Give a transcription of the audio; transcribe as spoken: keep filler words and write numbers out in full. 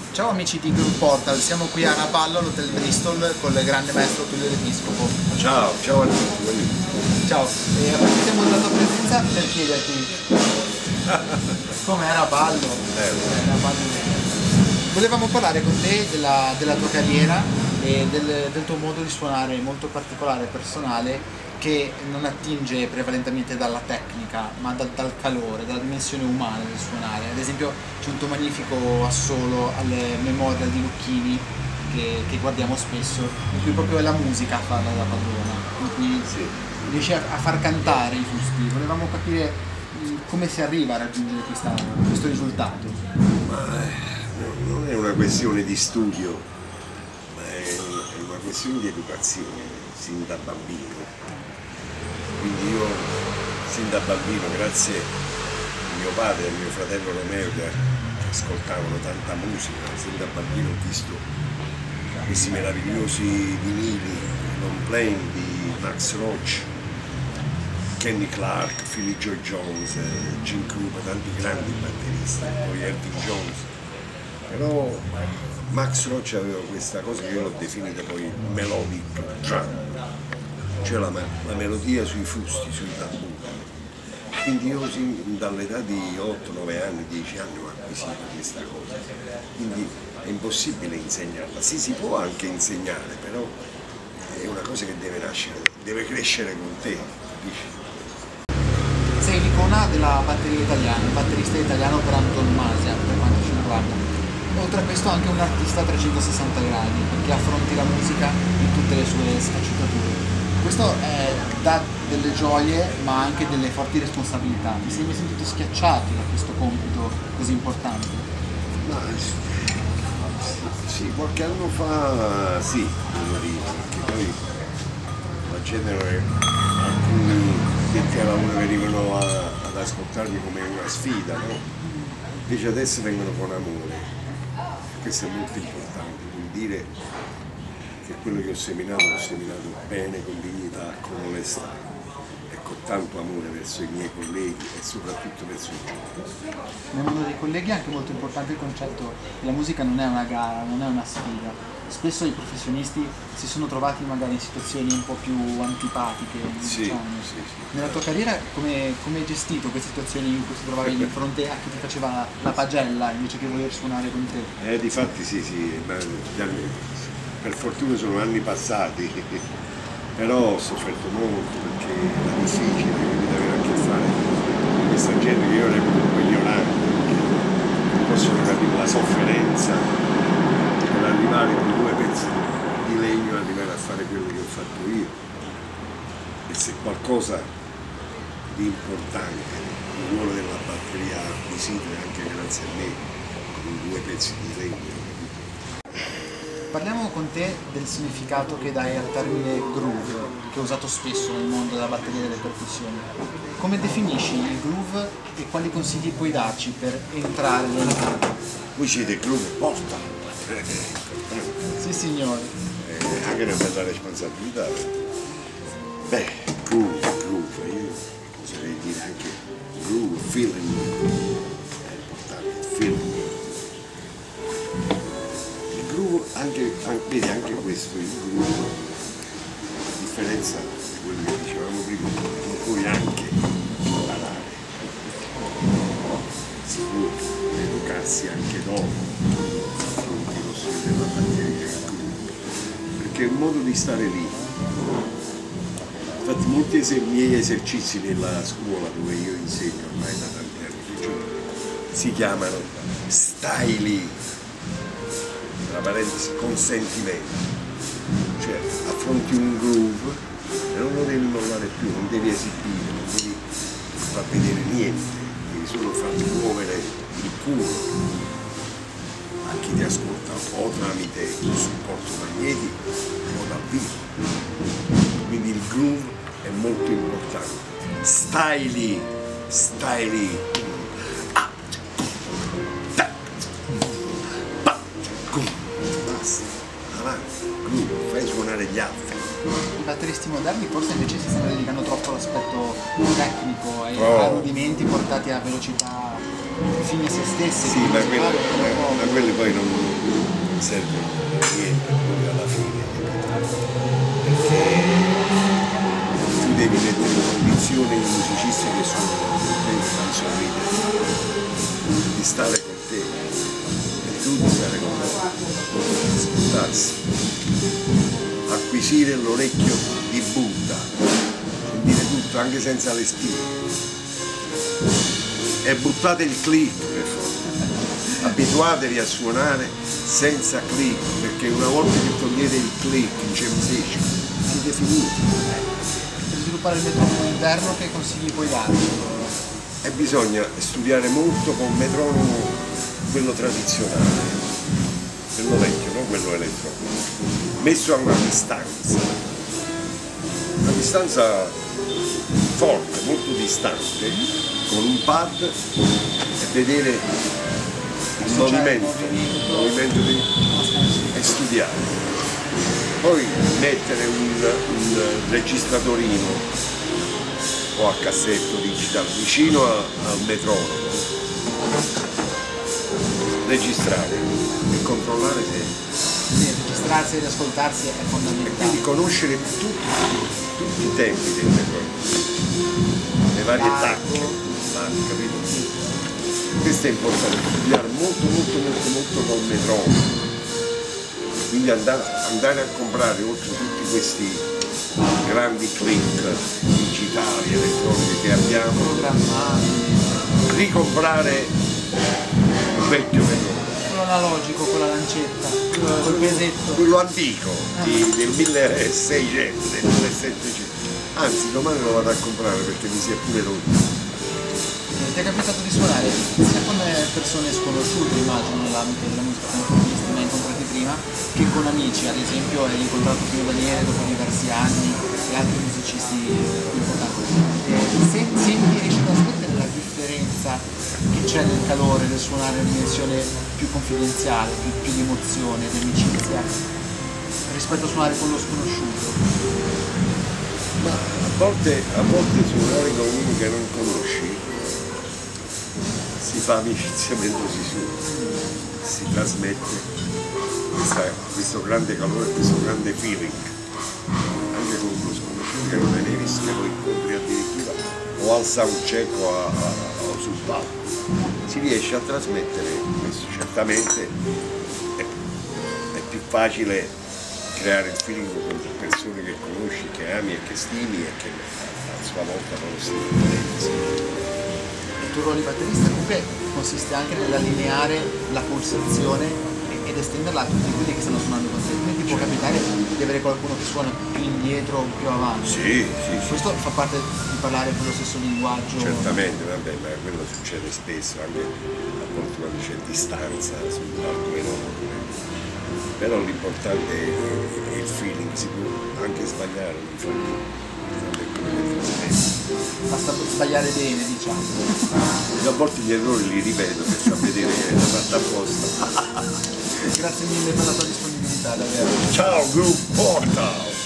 Ciao amici di Groove Portal, siamo qui a Rapallo, all'Hotel Bristol, con il grande maestro Tullio L'Episcopo. Ciao, ciao a tutti. Ciao, e approfittiamo della tua presenza per chiederti com'è Rapallo. Eh. Rapallo. Volevamo parlare con te della, della tua carriera e del, del tuo modo di suonare molto particolare e personale, che non attinge prevalentemente dalla tecnica, ma dal, dal calore, dalla dimensione umana del suonare. Ad esempio c'è un tuo magnifico assolo alle Memorial di Lucchini che, che guardiamo spesso, in cui proprio è la musica a farla da padrona, in cui Sì. riesci a, a far cantare i fusti. Volevamo capire mh, come si arriva a raggiungere questa, questo risultato. Ma eh, non è una questione di studio, ma è una, è una questione di educazione, sin da bambino. Quindi io, sin da bambino, grazie a mio padre e a mio fratello Romeo, che ascoltavano tanta musica, sin da bambino ho visto questi meravigliosi vinili, long playing di Max Roach, Kenny Clark, Philly Joy Jones, Jim Krupa, tanti grandi batteristi, poi Elvin Jones. Però Max Roach aveva questa cosa che io l'ho definita poi melodic drum, cioè la, la melodia sui fusti, sui tamburi. Quindi io sin dall'età di otto nove anni, dieci anni ho acquisito questa cosa. Quindi è impossibile insegnarla. Sì, si può anche insegnare, però è una cosa che deve nascere, deve crescere con te, capisci? Sei l'icona della batteria italiana, il batterista italiano per antonomasia, per quanto ci riguarda. Oltre a questo anche un artista a trecentosessanta gradi, che affronti la musica in tutte le sue sfaccettature. Questo è, dà delle gioie ma anche delle forti responsabilità. Ti sei mai sentito schiacciato da questo compito così importante? Ma sì, qualche anno fa sì, devo dire, perché poi la genere, alcuni detti alla lavoro venivano a, ad ascoltarmi come una sfida, no? Invece adesso vengono con amore. Questo è molto importante, vuol dire che quello che ho seminato l'ho seminato bene, con dignità, con onestà e con tanto amore verso i miei colleghi e soprattutto verso il pubblico. Nel mondo dei colleghi è anche molto importante il concetto che la musica non è una gara, non è una sfida. Spesso i professionisti si sono trovati magari in situazioni un po' più antipatiche, Sì, diciamo. sì, sì. Nella tua carriera come, come hai gestito queste situazioni in cui ti trovavi di fronte a chi ti faceva la pagella invece che voler suonare con te? Eh, difatti sì, sì, ma gli anni, per fortuna sono anni passati, però ho sofferto molto perché era difficile, quindi avere a che fare con questa gente che io reputo un po' ignorante, perché non possono capire la sofferenza per arrivare con due pezzi di legno, arrivare a fare quello che ho fatto io. E se qualcosa di importante il ruolo della batteria ha acquisito anche grazie a me, con due pezzi di legno. Parliamo con te del significato che dai al termine groove, che è usato spesso nel mondo della batteria e delle percussioni. Come definisci il groove e quali consigli puoi darci per entrare nel groove? Voi siete groove porta, Sì signore. eh, anche una bella responsabilità. Beh, groove, groove, io oserei dire anche groove, feeling, è importante, feeling. Anche, anche, vedi anche questo, il groove, a differenza di quello che dicevamo prima, lo puoi anche imparare, si può educarsi anche dopo, affronti lo studio della batteria, perché è un modo di stare lì. Infatti molti eser miei esercizi nella scuola dove io insegno ormai da tanti anni si chiamano stai lì, tra parentesi, consentimento, cioè affronti un groove e non lo devi mollare più, non devi esibire, non devi far vedere niente, devi solo far muovere il culo a chi ti ascolta o tramite un supporto magnetico o dal vivo. Quindi il groove è molto importante. Stai lì, stai lì. Fai suonare gli altri. I batteristi moderni forse invece si stanno dedicando troppo all'aspetto tecnico, ai Oh. rudimenti portati a velocità fini a se stessi. Sì, ma, quelle, musicali, ma, ma quelle poi non servono a niente poi alla fine, perché tu devi mettere in condizione i musicisti che sono con te di sorridere, di stare con te e tu di stare con loro, di ascoltarsi, acquisire l'orecchio di Buddha, sentire tutto anche senza le spine. E buttate il click per favore, abituatevi a suonare senza click, perché una volta che togliete il click in jam session siete finiti. Per sviluppare il metronomo interno, che consigli puoi dare? E bisogna studiare molto con metronomo, quello tradizionale, quello vecchio, non quello elettronico, messo a una distanza, una distanza forte, molto distante, con un pad e vedere il movimento, il movimento di, e studiare. Poi mettere un, un registratorino o a cassetto digitale vicino a, al metronomo, registrare e controllare se... Sì, registrarsi ed ascoltarsi è fondamentale. E quindi conoscere tutti, tutti i tempi del metronomo, le varie tacche. Capito? Questo è importante, studiare molto molto molto molto col metronomo, quindi andare, andare a comprare oltre tutti questi grandi click digitali, elettronici che abbiamo, ricomprare un vecchio metronomo, quello analogico con la lancetta, col pesetto, quello antico di, del milleseicento, del millesettecento, anzi domani lo vado a comprare perché mi si è pure rotto. Ti è capitato di suonare sia con persone sconosciute, immagino, nell'ambito della musica canzonisti, ma incontrati prima, che con amici, ad esempio hai incontrato Pino Daniele dopo diversi anni e altri musicisti importanti. Eh, senti, riesci a trasmettere la differenza che c'è nel calore del suonare una dimensione più confidenziale, più, più di emozione, di amicizia, rispetto a suonare con lo sconosciuto? Ma a volte, a volte suonare con uno che non conosci si fa amicizia mentre si suona, si trasmette questa, questo grande calore, questo grande feeling, anche con uno sconosciuto che non è mai visto, che lo incontri addirittura o al soundcheck o, a, a, o sul palco, si riesce a trasmettere questo. Certamente è, è più facile creare il feeling con persone che conosci, che ami e che stimi e che a sua volta non stimi. Il tuo ruolo di batterista comunque consiste anche nell'allineare la pulsazione ed estenderla a tutti quelli che stanno suonando con te. Quindi può capitare di avere qualcuno che suona più indietro o più avanti. Sì, sì, sì. Questo fa parte di parlare con lo stesso linguaggio. Certamente, vabbè, ma quello succede spesso, anche a volte quando c'è distanza sul palco enorme. Però l'importante è il feeling, si può anche sbagliare, non fa niente. Basta sbagliare bene, diciamo. Io a volte gli errori li ripeto per far vedere che è fatta apposta. Grazie mille per la tua disponibilità, davvero. Ciao Group Portal!